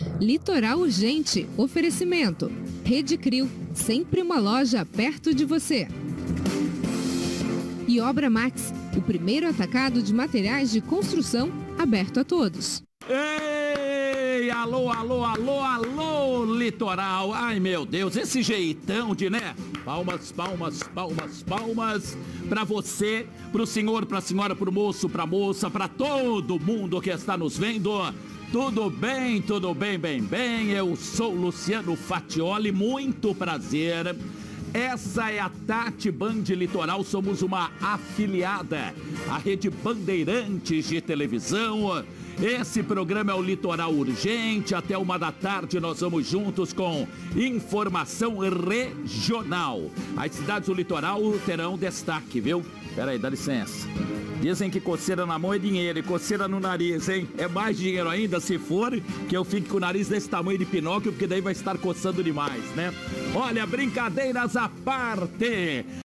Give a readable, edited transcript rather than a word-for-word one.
Litoral Urgente, oferecimento. Rede Cril, sempre uma loja perto de você. E Obra Max, o primeiro atacado de materiais de construção aberto a todos. Ei, alô, alô, alô, alô, litoral. Ai, meu Deus, esse jeitão de, né? Palmas, palmas, palmas, palmas pra você, pro senhor, pra senhora, pro moço, pra moça, pra todo mundo que está nos vendo. Tudo bem, bem. Eu sou Luciano Fatioli, muito prazer. Essa é a Tati Band Litoral, somos uma afiliada à Rede Bandeirantes de televisão. Esse programa é o Litoral Urgente, até 1h da tarde nós vamos juntos com informação regional. As cidades do litoral terão destaque, viu? Peraí, dá licença. Dizem que coceira na mão é dinheiro e coceira no nariz, hein? É mais dinheiro ainda se for que eu fique com o nariz desse tamanho de Pinóquio, porque daí vai estar coçando demais, né? Olha, brincadeiras à parte.